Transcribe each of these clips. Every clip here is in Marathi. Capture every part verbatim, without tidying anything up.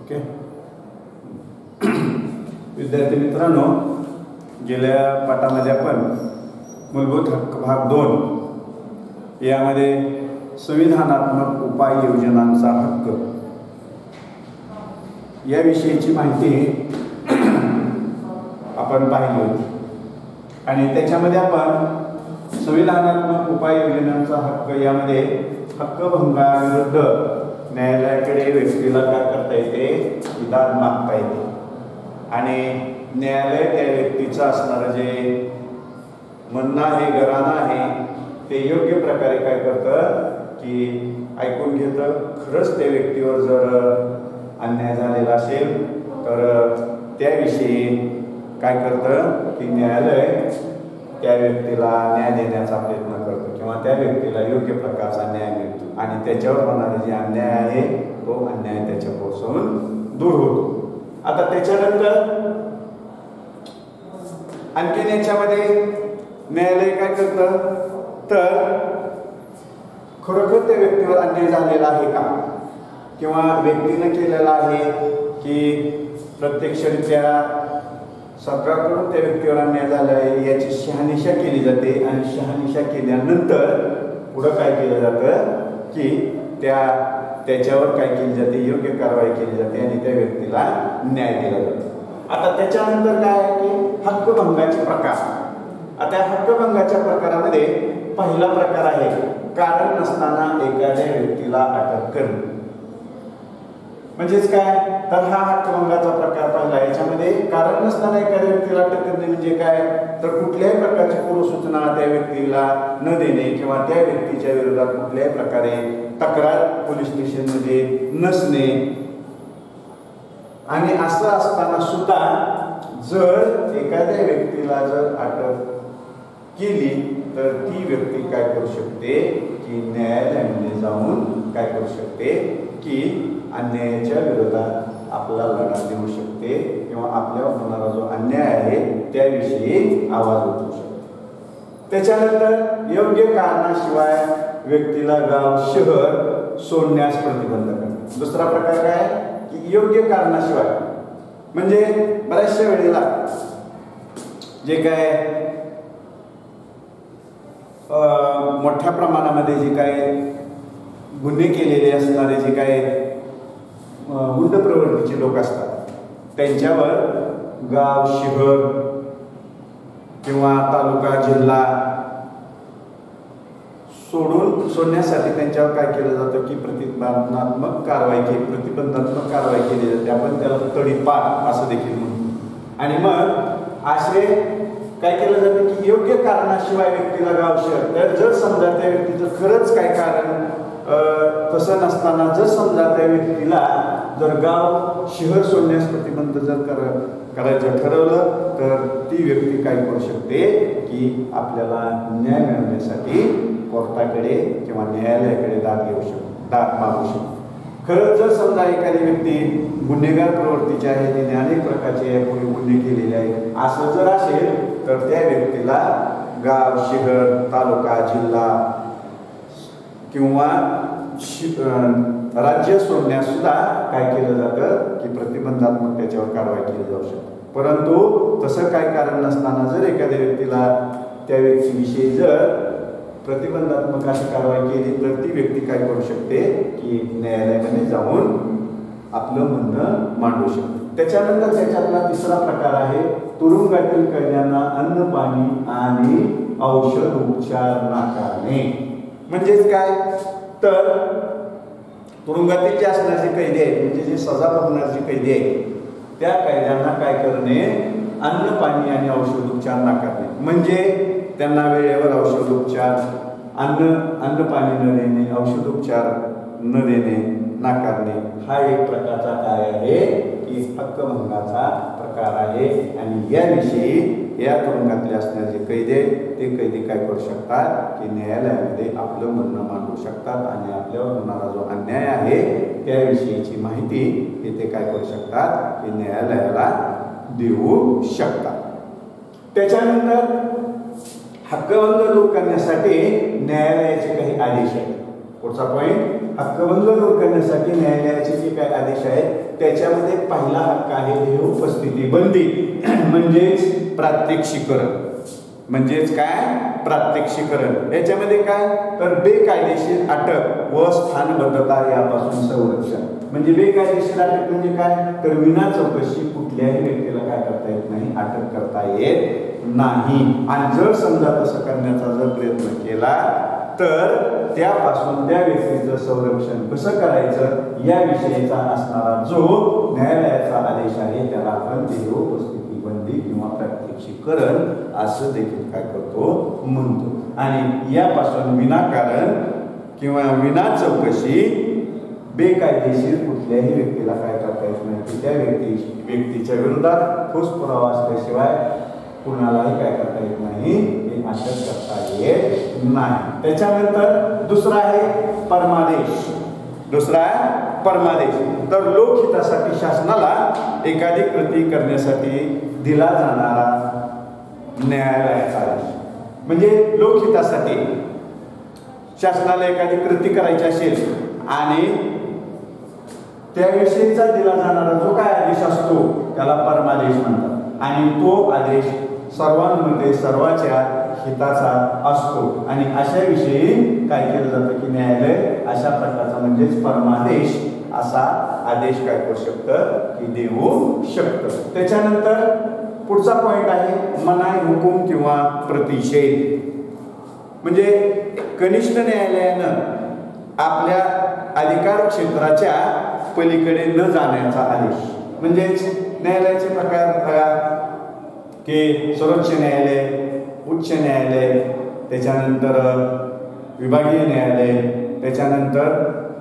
ओके. विद्यार्थी मित्रांनो, गेल्या पाठामध्ये आपण मूलभूत हक्क भाग दोन यामध्ये संविधानात्मक उपाययोजनांचा हक्क याविषयीची माहिती आपण पाहिली होती आणि त्याच्यामध्ये आपण संविधानात्मक उपाययोजनांचा हक्क यामध्ये हक्कभंगाविरुद्ध न्यायालयाकडे व्यक्तीला काय करता येते, विधान मागता येते आणि न्यायालय त्या व्यक्तीचं असणारं जे म्हणणं आहे, घराणं आहे ते योग्य प्रकारे काय करतं की ऐकून घेतं. खरंच त्या व्यक्तीवर जर अन्याय झालेला असेल तर त्याविषयी काय करतं की न्यायालय त्या व्यक्तीला न्याय देण्याचा प्रयत्न करतो किंवा त्या व्यक्तीला योग्य प्रकारचा न्याय मिळतो आणि त्याच्यावर होणारे जे अन्याय आहे तो अन्याय त्याच्यापासून दूर होतो. आता त्याच्यानंतर आणखीन याच्यामध्ये न्यायालय काय करतं तर खरोखर त्या व्यक्तीवर अन्याय झालेला आहे का किंवा व्यक्तीनं केलेला आहे की प्रत्यक्षरित्या सरकारकडून त्या व्यक्तीवर अन्याय झाला आहे याची शहानिशा केली जाते आणि शहानिशा केल्यानंतर पुढं काय केलं जातं की त्या त्याच्यावर काय केली जाते, योग्य कारवाई केली जाते आणि त्या व्यक्तीला न्याय दिला जातो. आता त्याच्यानंतर काय आहे की हक्कभंगाचे प्रकार. आता हक्कभंगाच्या प्रकारामध्ये पहिला प्रकार आहे कारण नसताना एखाद्या व्यक्तीला अटक करणे. म्हणजेच काय तर हा हक्कभंगाचा प्रकार पहिला. याच्यामध्ये कारण नसताना एखाद्या व्यक्तीला अटक करणे म्हणजे काय तर कुठल्याही प्रकारची पूर्वसूचना त्या व्यक्तीला न देणे किंवा त्या व्यक्तीच्या विरोधात कुठल्याही प्रकारे तक्रार पोलीस स्टेशनमध्ये नसणे आणि असं असताना सुद्धा जर एखाद्या व्यक्तीला जर अटक केली तर ती व्यक्ती काय करू शकते की न्यायालयामध्ये जाऊन काय करू शकते की अन्यायाच्या विरोधात आपला लढा देऊ शकते किंवा आपल्यावर होणारा जो अन्याय आहे त्याविषयी आवाज उठवू शकते. त्याच्यानंतर योग्य कारणाशिवाय व्यक्तीला गाव शहर सोडण्यास प्रतिबंध करणे. दुसरा प्रकार काय की योग्य कारणाशिवाय म्हणजे बऱ्याचशा वेळेला जे काय मोठ्या प्रमाणामध्ये जे काय गुन्हे केलेले असणारे जे काय गुंड प्रवृत्तीचे लोक असतात त्यांच्यावर गाव शहर किंवा तालुका जिल्हा सोडून सोडण्यासाठी त्यांच्यावर काय केलं जातं की प्रतिबंधात्मक कारवाई केली प्रतिबंधात्मक कारवाई केली जाते. आपण त्याला तडीपार असं देखील म्हणतो. आणि मग असे काय केलं जातं की योग्य कारणाशिवाय व्यक्तीला गाव शहर तर जर समजा त्या व्यक्तीचं खरंच काय कारण तसं नसताना जर समजा त्या व्यक्तीला जर गाव शहर सोडण्यास प्रतिबंध जर कर करायचं ठरवलं तर ती व्यक्ती काय करू शकते की आपल्याला न्याय मिळवण्यासाठी कोर्टाकडे किंवा न्यायालयाकडे दाद घेऊ शकतो दाद मागू शकतो. खरंच जर समजा एखादी व्यक्ती गुन्हेगार प्रवृत्तीची आहे, तिने अनेक प्रकारचे यापूर्वी गुन्हे केलेले आहेत असं जर असेल तर त्या व्यक्तीला गाव शहर तालुका जिल्हा किंवा राज्य सोडण्यास सुद्धा काय केलं जातं की प्रतिबंधात्मक त्याच्यावर कारवाई केली जाऊ शकते. परंतु तसं काय कारण नसताना जर एखाद्या व्यक्तीला त्या व्यक्तीविषयी जर प्रतिबंधात्मक अशी कारवाई केली तर ती व्यक्ती काय करू शकते की न्यायालयामध्ये जाऊन आपलं म्हणणं मांडू शकते. त्याच्यानंतर त्याच्यातला तिसरा प्रकार आहे तुरुंगातील कैद्यांना अन्न पाणी आणि औषध उपचार नाकारणे. म्हणजेच काय तर तुरुंगातील जे असणारे कैदी आहेत म्हणजे जे सजा भोगणारे जे कैदी आहेत त्या कैद्यांना काय करणे अन्न पाणी आणि औषध उपचार नाकारणे. म्हणजे त्यांना वेळेवर औषध उपचार अन्न अन्न पाणी न देणे औषधोपचार न देणे नाकारणे हा एक प्रकारचा काय आहे की हक्कभंगाचा प्रकार आहे. आणि याविषयी या तुरुंगातले असणारे जे कैदी आहेत ते कैदी काय करू शकतात की न्यायालयामध्ये आपलं म्हणणं मांडू शकतात आणि आपल्यावर होणारा जो अन्याय आहे त्याविषयीची माहिती हे ते काय करू शकतात की न्यायालयाला देऊ शकतात. त्याच्यानंतर हक्कभंग दूर करण्यासाठी न्यायालयाचे काही आदेश आहेत. पुढचा पॉईंट, हक्कभंग दूर करण्यासाठी न्यायालयाचे जे काही आदेश आहेत त्याच्यामध्ये पहिला हक्क आहे देह उपस्थिती बंदी म्हणजेच प्रात्यक्षिकरण. म्हणजेच काय? प्रात्यक्षिकरण. याच्यामध्ये काय तर बेकायदेशीर अटक व स्थानबद्धता यापासून संरक्षण. म्हणजे बेकायदेशीर अटक म्हणजे काय तर विना चौकशी कुठल्याही व्यक्तीला काय करता येत नाही, अटक करता येत नाही. आणि जर समजा तसं करण्याचा जर प्रयत्न केला तर त्यापासून त्या व्यक्तीचं संरक्षण कसं करायचं याविषयीचा असणारा जो न्यायालयाचा आदेश आहे त्याला आपण देह उपस्थिती बंदी किंवा प्रात्यक्षिकरण असं देखील काय करतो म्हणतो. आणि यापासून विनाकारण किंवा विना चौकशी बेकायदेशीर कुठल्याही व्यक्तीला काय करता येत नाही की त्या व्यक्ती व्यक्तीच्या विरोधात ठोस पुरावा असल्याशिवाय कुणालाही काय करता येत नाही, हे अटक करता येत नाही. त्याच्यानंतर दुसरा आहे परमादेश. दुसरा आहे परमादेश. तर लोकहितासाठी शासनाला एखादी कृती करण्यासाठी दिला जाणारा न्यायालयाचा आदेश. म्हणजे लोकहितासाठी शासनाला एखादी कृती करायची असेल आणि त्याविषयीचा दिला जाणारा जो काय आदेश असतो त्याला परमादेश म्हणतात. आणि तो आदेश सर्वांमध्ये सर्वांच्या हिताचा असतो. आणि अशा विषयी काय केलं जातं की न्यायालय अशा प्रकारचा म्हणजेच परमादेश असा आदेश काय करू शकतं की देऊ शकतं. त्याच्यानंतर पुढचा पॉइंट आहे मनाई हुकूम किंवा प्रतिषेध. म्हणजे कनिष्ठ न्यायालयानं आपल्या अधिकार क्षेत्राच्या पलीकडे न जाण्याचा आदेश. म्हणजेच न्यायालयाचे प्रकार की सर्वोच्च न्यायालय, उच्च न्यायालय, त्याच्यानंतर विभागीय न्यायालय, त्याच्यानंतर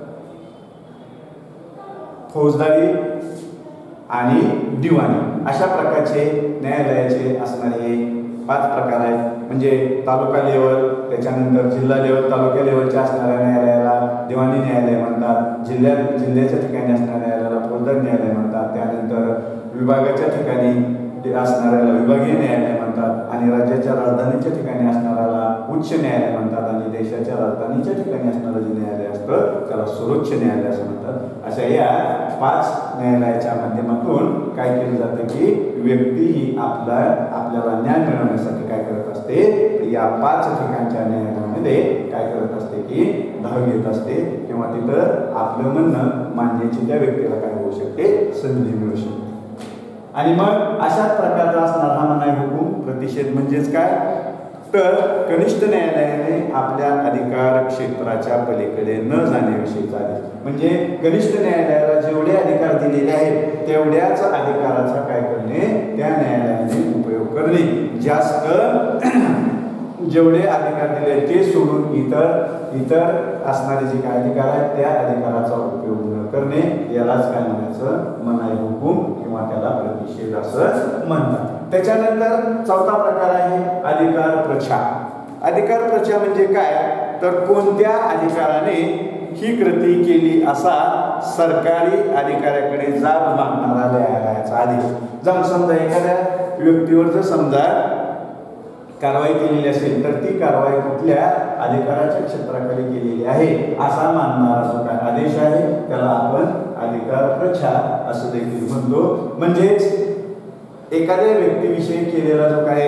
फौजदारी आणि दिवाणी अशा प्रकारचे न्यायालयाचे असणारे पाच प्रकार आहेत. म्हणजे तालुका लेवल, त्याच्यानंतर जिल्हा लेवल, तालुका लेवलच्या असणाऱ्या न्यायालयाला दिवाणी न्यायालय म्हणतात. जिल्ह्यात जिल्ह्याच्या ठिकाणी असणाऱ्या न्यायालयाला फौजदारी न्यायालय म्हणतात. त्यानंतर विभागाच्या ठिकाणी असणाऱ्याला विभागीय न्यायालय म्हणतात. आणि राज्याच्या राजधानीच्या ठिकाणी असणाऱ्याला उच्च न्यायालय म्हणतात. आणि देशाच्या राजधानीच्या ठिकाणी असणारं जे न्यायालय असतं त्याला सर्वोच्च न्यायालय असं म्हणतात. अशा या पाच न्यायालयाच्या माध्यमातून काय केलं जातं की व्यक्ती ही आपला आपल्याला न्याय मिळवण्यासाठी काय करत असते तर या पाच ठिकाणच्या न्यायालयामध्ये काय करत असते की धाव घेत असते किंवा तिथं आपलं म्हणणं मांडण्याची त्या व्यक्तीला काय होऊ शकते, संधी मिळू शकते. आणि मग अशाच प्रकारचा असणारा हा मनाई हुकूम प्रतिषेध म्हणजेच काय तर कनिष्ठ न्यायालयाने आपल्या अधिकार क्षेत्राच्या पलीकडे न जाण्याविषयीचा आदेश. म्हणजे कनिष्ठ न्यायालयाला जेवढे अधिकार दिलेले आहेत तेवढ्याच अधिकाराचा काय करणे त्या न्यायालयाने उपयोग करणे. जास्त जेवढे अधिकार दिले ते सोडून इतर इतर असणारे जे काय अधिकार आहेत त्या अधिकाराचा उपयोग न करणे यालाच काय म्हणायचं मनाई हुकूम किंवा त्याला प्रतिषेध असं म्हणतात. त्याच्यानंतर चौथा प्रकार आहे अधिकार प्रच्छा. अधिकार प्रच्छा म्हणजे काय तर कोणत्या अधिकाराने ही कृती केली असा सरकारी अधिकाऱ्याकडे जाब मागणारा न्यायालयाचा आदेश. जर समजा एखाद्या व्यक्तीवर जर समजा कारवाई केलेली असेल तर ती कारवाई कुठल्या अधिकाराच्या क्षेत्राखाली केलेली आहे असा मानणारा जो काय आदेश आहे त्याला आपण अधिकार प्रच्छा असं देखील म्हणतो. म्हणजेच एखाद्या व्यक्तीविषयी केलेला जो काय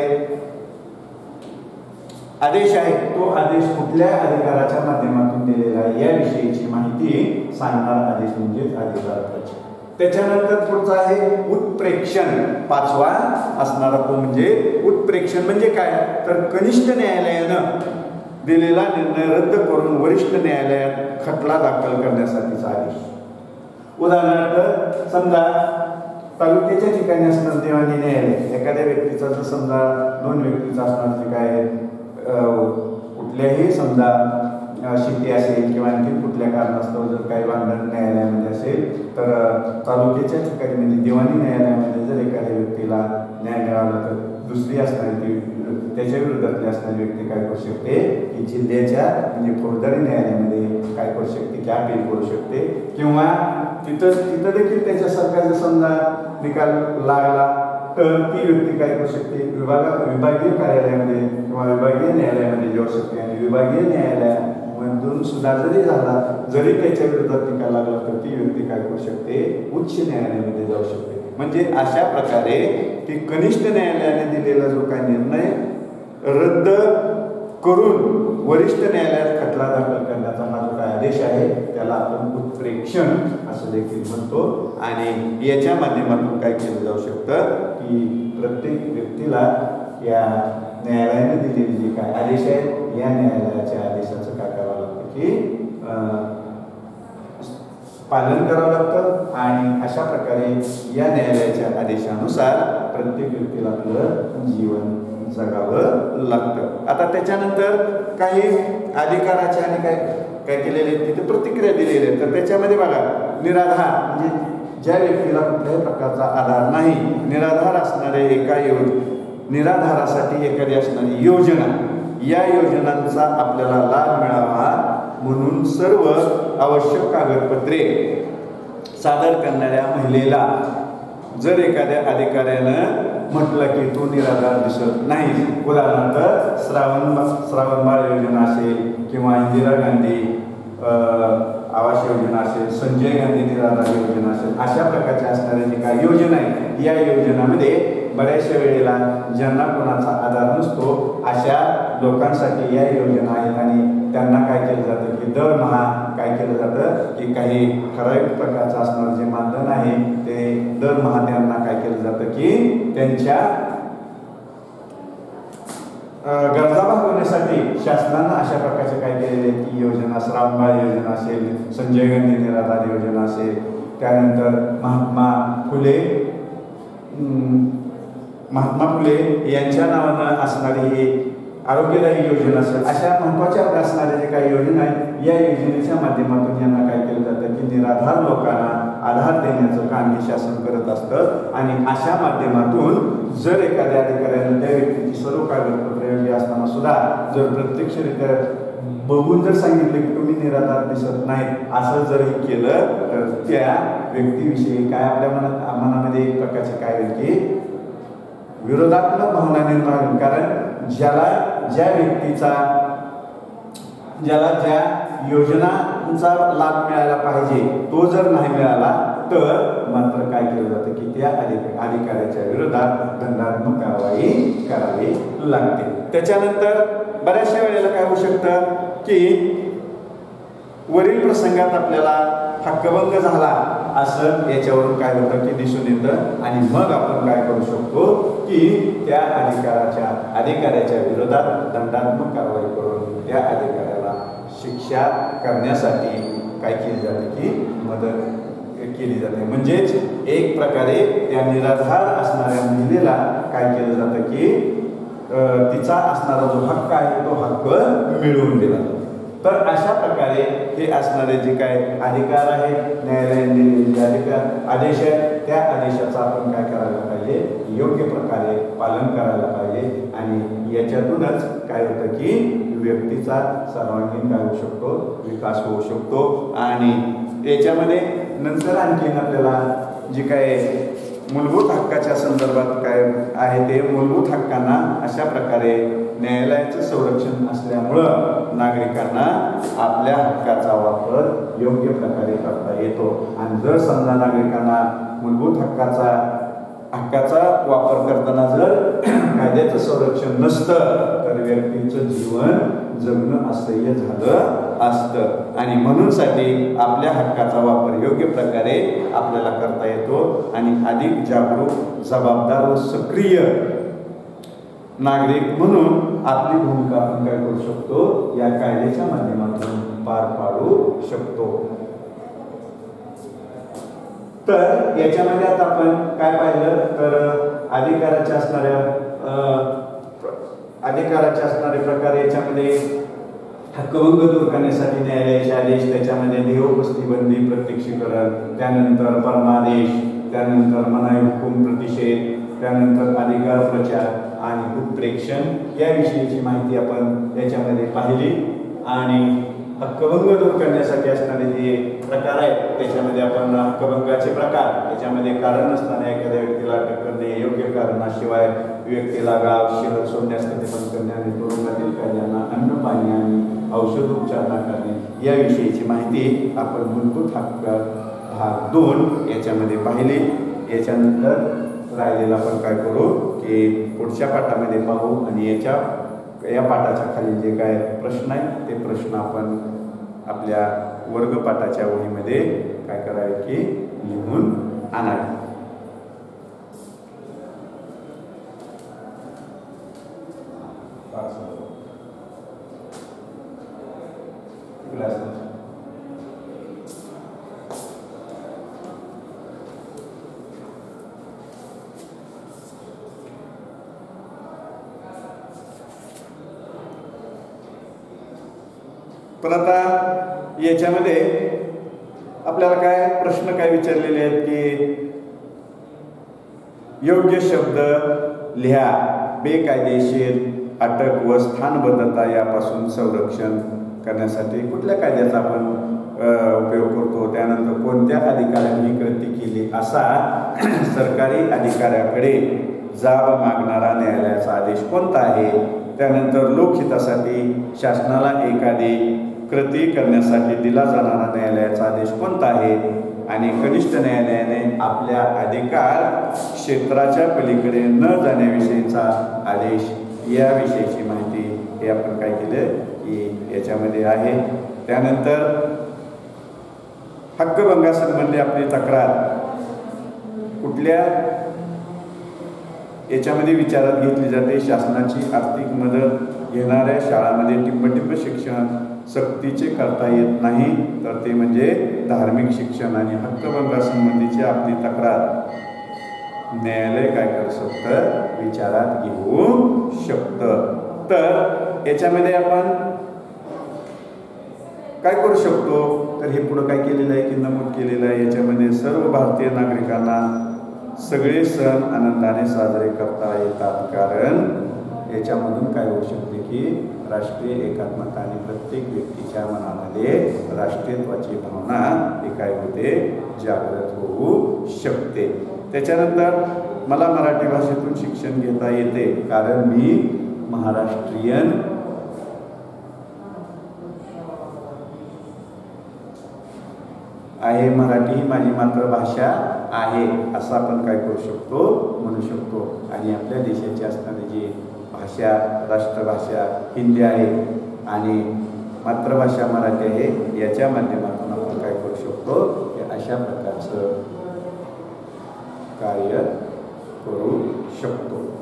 आदेश आहे तो आदेश कुठल्या अधिकाराच्या माध्यमातून दिलेला आहे याविषयीची माहिती सांगणारा आदेश म्हणजेच अधिकार प्रच्छा. त्याच्यानंतर पुढचा आहे उत्प्रेक्षण. पाचवा असणारा तो म्हणजे उत्प्रेक्षण म्हणजे काय तर कनिष्ठ न्यायालयानं दिलेला निर्णय रद्द करून वरिष्ठ न्यायालयात खटला दाखल करण्यासाठीचा आदेश. उदाहरणार्थ समजा तालुक्याच्या ठिकाणी असणार दिवाणी न्यायालय एखाद्या व्यक्तीचा जर समजा दोन व्यक्तीचा असणार जे काय कुठल्याही समजा शेती असेल किंवा आणखी कुठल्या कारणास्तव जर काही भांडण न्यायालयामध्ये असेल तर तालुक्याच्या ठिकाणी म्हणजे दिवाणी न्यायालयामध्ये जर एखाद्या व्यक्तीला न्याय मिळाला तर दुसरी असणारी ती त्याच्या विरोधातली असणारी व्यक्ती काय करू शकते की जिल्ह्याच्या म्हणजे फौजदारी न्यायालयामध्ये काय करू शकते की अपील करू शकते किंवा तिथं तिथं देखील त्याच्यासारखा जर समजा निकाल लागला तर ती व्यक्ती काय करू शकते विभागा विभागीय कार्यालयामध्ये किंवा विभागीय न्यायालयामध्ये जाऊ शकते. आणि विभागीय न्यायालयामध्ये मधून सुद्धा जरी झाला, जरी त्याच्या विरोधात निकाल लागला तर ती व्यक्ती काय करू शकते, उच्च न्यायालयामध्ये जाऊ शकते. म्हणजे अशा प्रकारे की कनिष्ठ न्यायालयाने दिलेला जो काही निर्णय रद्द करून वरिष्ठ न्यायालयात खटला दाखल करण्याचा हा जो काय आदेश आहे त्याला आपण उत्प्रेक्षण असं देखील म्हणतो. आणि याच्या माध्यमातून काय केलं जाऊ शकतं की प्रत्येक व्यक्तीला या न्यायालयाने दिलेले जे काय आदेश आहेत या न्यायालयाच्या आदेशाचं काय करावं लागतं की पालन करावं लागतं. आणि अशा प्रकारे या न्यायालयाच्या आदेशानुसार प्रत्येक व्यक्तीला आपलं जीवन जगावं लागतं. आता त्याच्यानंतर काही अधिकाराचे आणि काय काय केलेले तिथे प्रतिक्रिया दिलेली आहे. तर त्याच्यामध्ये बघा निराधार म्हणजे ज्या व्यक्तीला कुठल्याही प्रकारचा आधार नाही, निराधार असणारे एका योज निराधारासाठी एखादी असणारी योजना, या योजनांचा आपल्याला लाभ मिळावा म्हणून सर्व आवश्यक कागदपत्रे सादर करणाऱ्या महिलेला जर एखाद्या अधिकाऱ्यानं म्हटलं की तू निराधार दिसत नाही, उदाहरणार्थ श्रावण श्रावण बाळ योजना असेल किंवा इंदिरा गांधी आवास योजना असेल, संजय गांधी निराधार योजना असेल, अशा प्रकारच्या असणाऱ्या जी काही योजना आहे या योजनामध्ये बऱ्याचशा वेळेला ज्यांना कोणाचा आधार नसतो अशा लोकांसाठी या योजना आहेत. आणि त्यांना काय केलं जातं की दरमहा काय केलं जातं की काही ठराविक प्रकारचं असणारं जे मानधन आहे ते दरमहा त्यांना काय केलं जातं की त्यांच्या गरजा भागवण्यासाठी शासनानं अशा प्रकारचे काय केलेले की योजना, श्रावणबाळ योजना असेल, संजय गांधी निराधार योजना असेल, त्यानंतर महात्मा फुले महात्मा फुले यांच्या नावानं असणारी ही आरोग्यदायी योजना असेल, अशा महत्त्वाच्या असणाऱ्या जे काही योजना आहेत या योजनेच्या माध्यमातून यांना काय केलं जातं की निराधार लोकांना आधार देण्याचं काम हे शासन करत असतं. आणि अशा माध्यमातून जर एखाद्या अधिकाऱ्याने त्या व्यक्तीची सर्व कागदपत्रे योग्य असताना सुद्धा जर प्रत्यक्षरित्या बघून जर सांगितलं की तुम्ही निराधार दिसत नाही असं जरी केलं तर त्या व्यक्तीविषयी काय आपल्या मनात मनामध्ये एक प्रकारचे काय होईल की विरोधात्मक भावना निर्माण होईल. कारण ज्याला ज्या व्यक्तीचा ज्याला ज्या योजनांचा लाभ मिळायला पाहिजे तो जर नाही मिळाला तर मात्र काय केलं जातं की त्या अधिकाऱ्याच्या विरोधात दंडात्मक कारवाई करावी लागते. त्याच्यानंतर बऱ्याचशा वेळेला काय होऊ शकतं की वरील प्रसंगात आपल्याला हक्कभंग झाला असं याच्यावरून काय होतं की दिसून येतं. आणि मग आपण काय करू शकतो की त्या अधिकाराच्या अधिकाऱ्याच्या विरोधात दंडात्मक कारवाई करून त्या अधिकाऱ्याला शिक्षा करण्यासाठी काय केली जाते की मदत केली जाते. म्हणजेच एक प्रकारे त्या निराधार असणाऱ्या महिलेला काय केलं जातं की तिचा असणारा जो हक्क आहे तो हक्क मिळवून दिला जातो. तर अशा प्रकारे हे असणारे जे काय अधिकार आहेत न्यायालयाने दिलेले जे अधिकार आदेश आहेत त्या आदेशाचा आपण काय करायला पाहिजे, योग्य प्रकारे पालन करायला पाहिजे. आणि याच्यातूनच काय होतं की व्यक्तीचा सर्वांगीण काय होऊ शकतो, विकास होऊ शकतो. आणि याच्यामध्ये नंतर आणखीन आपल्याला जे काय मूलभूत हक्काच्या संदर्भात काय आहे ते मूलभूत हक्कांना अशा प्रकारे न्यायालयाचं संरक्षण असल्यामुळं नागरिकांना आपल्या हक्काचा वापर योग्य प्रकारे करता येतो. आणि जर समजा नागरिकांना मूलभूत हक्काचा हक्काचा वापर करताना जर कायद्याचं संरक्षण नसतं तर व्यक्तीचं जीवन जगणं असह्य झालं असतं. आणि म्हणूनसाठी आपल्या हक्काचा वापर योग्य प्रकारे आपल्याला करता येतो. आणि अधिक जागरूक, जबाबदार व सक्रिय नागरिक म्हणून आपली भूमिका आपण काय करू शकतो या कायद्याच्या माध्यमातून पार पाडू शकतो. तर याच्यामध्ये आता आपण काय पाहिलं तर अधिकाराच्या असणाऱ्या अधिकाराच्या असणारे प्रकार याच्यामध्ये हक्कभंग दूर करण्यासाठी न्यायालयाचे आदेश, त्याच्यामध्ये देहउपस्थिती बंदी, प्रत्यक्षीकरण, त्यानंतर परमादेश, त्यानंतर मनाई हुकूम प्रतिषेध, त्यानंतर अधिकार प्रचार आणि उत्प्रेक्षण याविषयीची माहिती आपण याच्यामध्ये पाहिली. आणि हक्कभंग दूर करण्यासाठी असणारे जे प्रकार आहेत त्याच्यामध्ये आपण हक्कभंगाचे प्रकार त्याच्यामध्ये कारण नसताना एखाद्या व्यक्तीला अटक करणे, योग्य कारणाशिवाय व्यक्तीला गाव शहर सोडण्यास प्रतिबंध करणे आणि तुरुंगातील कैद्यांना अन्न पाणी आणि औषधोपचार नाकारणे याविषयीची माहिती आपण मूलभूत हक्क भाग दोन याच्यामध्ये पाहिली. याच्यानंतर राहिलेला आपण काय करू की पुढच्या पाठामध्ये पाहू आणि याच्या या पाठाच्या खाली जे काय प्रश्न आहेत ते प्रश्न आपण आपल्या वर्गपाठाच्या वहीमध्ये काय करावे की लिहून आणावे. पण आता याच्यामध्ये आपल्याला काय प्रश्न काय विचारलेले आहेत की योग्य शब्द लिहा. बेकायदेशीर अटक व स्थानबद्धता यापासून संरक्षण करण्यासाठी कुठल्या कायद्याचा आपण उपयोग करतो, त्यानंतर कोणत्या अधिकाऱ्यांनी ही कृती केली असा सरकारी अधिकाऱ्याकडे जाब मागणारा न्यायालयाचा आदेश कोणता आहे, त्यानंतर लोकहितासाठी शासनाला एखादी कृती करण्यासाठी दिला जाणारा न्यायालयाचा आदेश कोणता आहे आणि कनिष्ठ न्यायालयाने आपल्या अधिकार क्षेत्राच्या पलीकडे न जाण्याविषयीचा आदेश याविषयीची माहिती हे आपण काय केलं की याच्यामध्ये आहे. त्यानंतर हक्कभंगासंबंधी आपली तक्रार कुठल्या याच्यामध्ये विचारात घेतली जाते. शासनाची आर्थिक मदत घेणाऱ्या शाळांमध्ये टिंबटिंब शिक्षण सक्तीचे करता येत नाही, तर ते म्हणजे धार्मिक शिक्षण आणि हक्कभंगासंबंधीची आपली तक्रार न्यायालय काय करू शकतं विचारात घेऊ शकतं. तर याच्यामध्ये आपण काय करू शकतो तर हे पुढं काय केलेलं आहे की नमूद केलेलं आहे. याच्यामध्ये सर्व भारतीय नागरिकांना सगळे सण आनंदाने साजरे करता येतात, कारण याच्यामधून काय होऊ शकते की राष्ट्रीय एकात्मता आणि प्रत्येक व्यक्तीच्या मनामध्ये राष्ट्रीयत्वाची भावना हे काय होते जागृत होऊ शकते. त्याच्यानंतर मला मराठी भाषेतून शिक्षण घेता येते कारण मी महाराष्ट्रीयन आहे, मराठी ही माझी मातृभाषा आहे असं आपण काय करू शकतो म्हणू शकतो. आणि आपल्या देशाची असणारी जी भाषा राष्ट्रभाषा हिंदी आहे आणि मातृभाषा मराठी आहे, याच्या माध्यमातून आपण काय करू शकतो की अशा प्रकारचं कार्य करू शकतो.